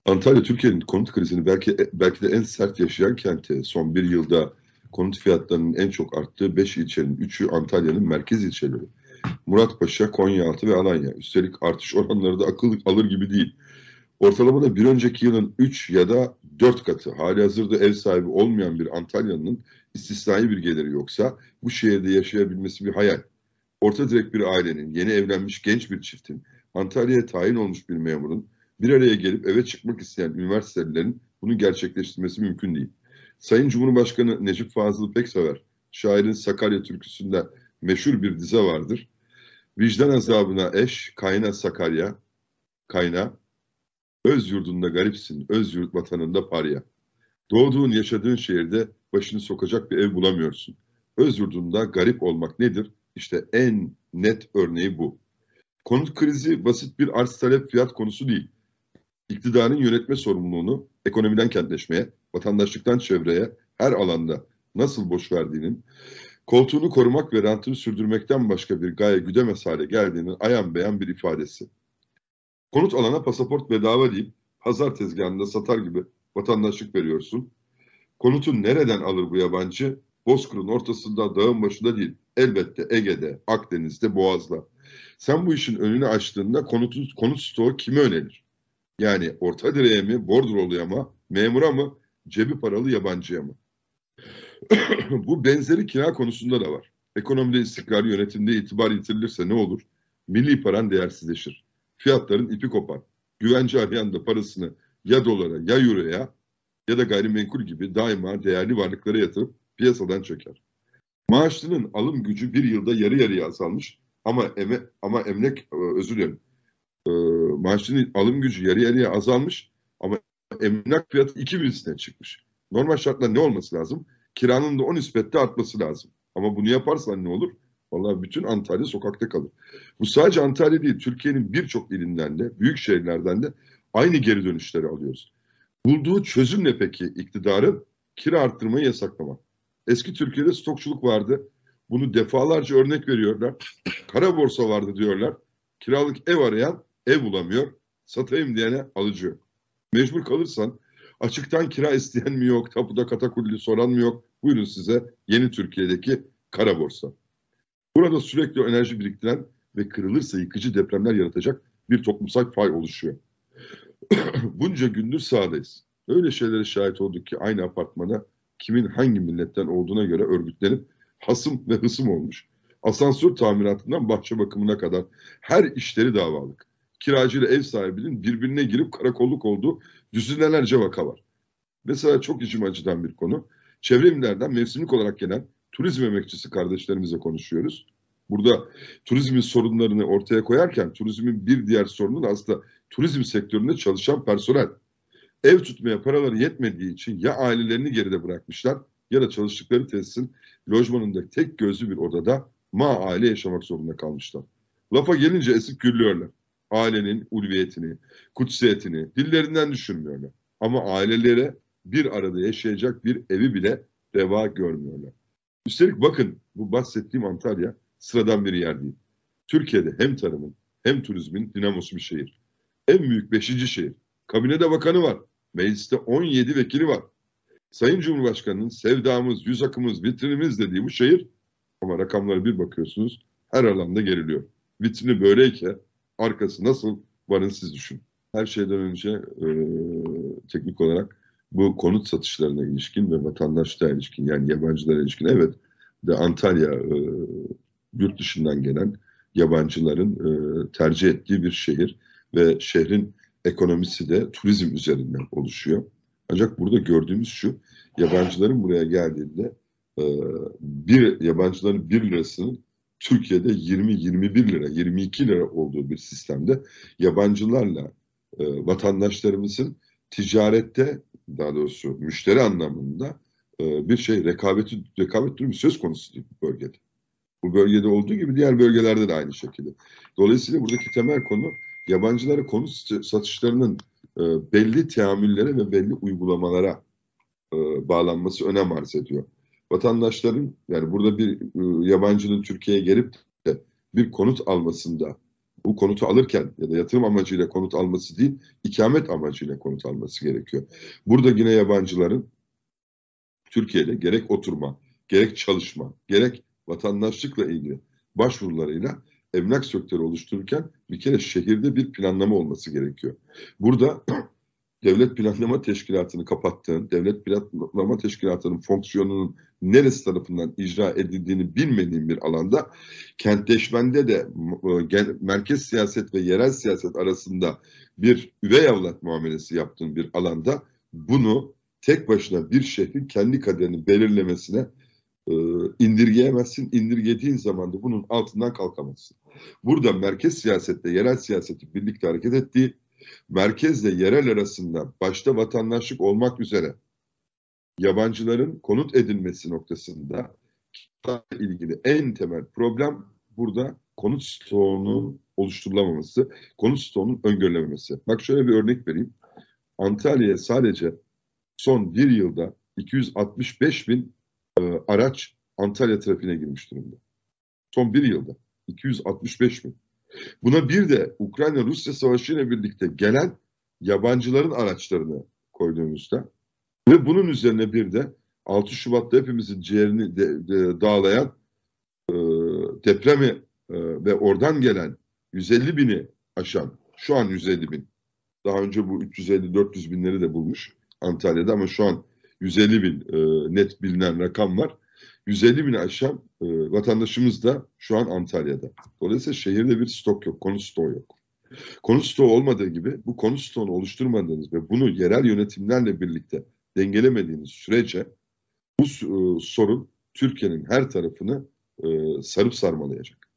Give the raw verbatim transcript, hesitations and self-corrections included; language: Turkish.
Antalya Türkiye'nin konut krizini belki belki de en sert yaşayan kenti. Son bir yılda konut fiyatlarının en çok arttığı beş ilçenin üçü Antalya'nın merkez ilçeleri. Muratpaşa, Konyaaltı ve Alanya. Üstelik artış oranları da akıl alır gibi değil. Ortalamada bir önceki yılın üç ya da dört katı. Halihazırda ev sahibi olmayan bir Antalyalı'nın istisnai bir geliri yoksa bu şehirde yaşayabilmesi bir hayal. Orta direk bir ailenin, yeni evlenmiş genç bir çiftin, Antalya'ya tayin olmuş bir memurun bir araya gelip eve çıkmak isteyen üniversitelilerin bunu gerçekleştirmesi mümkün değil. Sayın Cumhurbaşkanı Necip Fazıl'ı pek sever. Şairin Sakarya türküsünde meşhur bir dize vardır. Vicdan azabına eş, kayna Sakarya, kayna, öz yurdunda garipsin, öz yurt vatanında parya. Doğduğun, yaşadığın şehirde başını sokacak bir ev bulamıyorsun. Öz yurdunda garip olmak nedir? İşte en net örneği bu. Konut krizi basit bir arz talep fiyat konusu değil. İktidarın yönetme sorumluluğunu ekonomiden kentleşmeye, vatandaşlıktan çevreye, her alanda nasıl boş verdiğinin, koltuğunu korumak ve rantını sürdürmekten başka bir gaye güdemez hale geldiğinin ayan beyan bir ifadesi. Konut alana pasaport bedava deyip pazar tezgahında satar gibi vatandaşlık veriyorsun. Konutu nereden alır bu yabancı? Bozkır'ın ortasında, dağın başında değil. Elbette Ege'de, Akdeniz'de, Boğaz'da. Sen bu işin önünü açtığında konutu, konut stoğu kime önerir? Yani orta direğe mi, bordroluya mı, memura mı, cebi paralı yabancıya mı? Bu benzeri kira konusunda da var. Ekonomide istikrar, yönetimde itibar yitirilirse ne olur? Milli paran değersizleşir. Fiyatların ipi kopar. Güvence arayan da parasını ya dolara ya euroya ya da gayrimenkul gibi daima değerli varlıklara yatırıp piyasadan çeker. Maaşlının alım gücü bir yılda yarı yarıya azalmış ama eme, ama emlak özür dilerim. E, maaşlının alım gücü yarı yarıya azalmış ama emlak fiyatı iki birisine çıkmış. Normal şartlar ne olması lazım? Kiranın da o nispette artması lazım. Ama bunu yaparsan ne olur? Vallahi bütün Antalya sokakta kalır. Bu sadece Antalya değil, Türkiye'nin birçok ilinden de, büyük şehirlerden de aynı geri dönüşleri alıyoruz. Bulduğu çözüm ne peki iktidarın? Kira arttırmayı yasaklamak. Eski Türkiye'de stokçuluk vardı. Bunu defalarca örnek veriyorlar. Kara borsa vardı diyorlar. Kiralık ev arayan ev bulamıyor. Satayım diyene alıcı yok. Mecbur kalırsan açıktan kira isteyen mi yok, tapuda katakulli soran mı yok? Buyurun size yeni Türkiye'deki kara borsa. Burada sürekli enerji biriktiren ve kırılırsa yıkıcı depremler yaratacak bir toplumsal fay oluşuyor. Bunca gündür sahadayız. Öyle şeylere şahit olduk ki aynı apartmana kimin hangi milletten olduğuna göre örgütlenip hasım ve hısım olmuş. Asansör tamiratından bahçe bakımına kadar her işleri davalık. Kiracı ile ev sahibinin birbirine girip karakolluk olduğu düzinelerce vaka var. Mesela çok içim acıdan bir konu. Çevre illerden mevsimlik olarak gelen turizm emekçisi kardeşlerimizle konuşuyoruz. Burada turizmin sorunlarını ortaya koyarken turizmin bir diğer sorunu da aslında turizm sektöründe çalışan personel. Ev tutmaya paraları yetmediği için ya ailelerini geride bırakmışlar ya da çalıştıkları tesisin lojmanında tek gözlü bir odada ma aile yaşamak zorunda kalmışlar. Lafa gelince esip gürlüyorlar. Ailenin ulviyetini, kutsiyetini dillerinden düşürmüyorlar. Ama ailelere bir arada yaşayacak bir evi bile reva görmüyorlar. Üstelik bakın bu bahsettiğim Antalya sıradan bir yer değil. Türkiye'de hem tarımın hem turizmin dinamosu bir şehir. En büyük beşinci şehir. Kabinede bakanı var. Mecliste on yedi vekili var. Sayın Cumhurbaşkanı'nın sevdamız, yüz akımız, vitrinimiz dediği bu şehir ama rakamlara bir bakıyorsunuz her alanda geriliyor. Vitrini böyleyken arkası nasıl varın siz düşün. Her şeyden önce e, teknik olarak bu konut satışlarına ilişkin ve vatandaşlığa ilişkin yani yabancılara ilişkin evet de Antalya e, yurt dışından gelen yabancıların e, tercih ettiği bir şehir ve şehrin ekonomisi de turizm üzerinden oluşuyor. Ancak burada gördüğümüz şu, yabancıların buraya geldiğinde e, bir yabancıların bir lirasının Türkiye'de yirmi yirmi bir lira, yirmi iki lira olduğu bir sistemde yabancılarla e, vatandaşlarımızın ticarette daha doğrusu müşteri anlamında e, bir şey rekabeti rekabet durumu söz konusu değil bu bölgede. Bu bölgede olduğu gibi diğer bölgelerde de aynı şekilde. Dolayısıyla buradaki temel konu yabancılara konut satışlarının e, belli teamüllere ve belli uygulamalara e, bağlanması önem arz ediyor. Vatandaşların yani burada bir e, yabancının Türkiye'ye gelip de bir konut almasında bu konutu alırken ya da yatırım amacıyla konut alması değil, ikamet amacıyla konut alması gerekiyor. Burada yine yabancıların Türkiye'de gerek oturma, gerek çalışma, gerek vatandaşlıkla ilgili başvurularıyla emlak sektörü oluştururken bir kere şehirde bir planlama olması gerekiyor. Burada devlet planlama teşkilatını kapattığın, devlet planlama teşkilatının fonksiyonunun neresi tarafından icra edildiğini bilmediğin bir alanda, kentleşmende de merkez siyaset ve yerel siyaset arasında bir üvey evlat muamelesi yaptığın bir alanda bunu tek başına bir şehrin kendi kaderini belirlemesine e, indirgeyemezsin. İndirgediğin zaman da bunun altından kalkamazsın. Burada merkez siyasetle yerel siyasetin birlikte hareket ettiği, merkezle yerel arasında başta vatandaşlık olmak üzere yabancıların konut edilmesi noktasında ilgili en temel problem burada konut stoğunun oluşturulamaması, konut stoğunun öngörülememesi. Bak şöyle bir örnek vereyim. Antalya'ya sadece son bir yılda iki yüz altmış beş bin e, araç Antalya trafiğine girmiş durumda. Son bir yılda iki yüz altmış beş bin. Buna bir de Ukrayna-Rusya savaşı ile birlikte gelen yabancıların araçlarını koyduğumuzda ve bunun üzerine bir de altı Şubat'ta hepimizin ciğerini de, de, dağlayan e, depremi e, ve oradan gelen yüz elli bini aşan, şu an yüz elli bin, daha önce bu üç yüz elli dört yüz binleri de bulmuş Antalya'da ama şu an yüz elli bin e, net bilinen rakam var. yüz elli bini aşan e, vatandaşımız da şu an Antalya'da. Dolayısıyla şehirde bir stok yok, konut stoğu yok. Konut stoğu olmadığı gibi bu konut stoğunu oluşturmadığınız ve bunu yerel yönetimlerle birlikte dengelemediğiniz sürece bu e, sorun Türkiye'nin her tarafını e, sarıp sarmalayacak.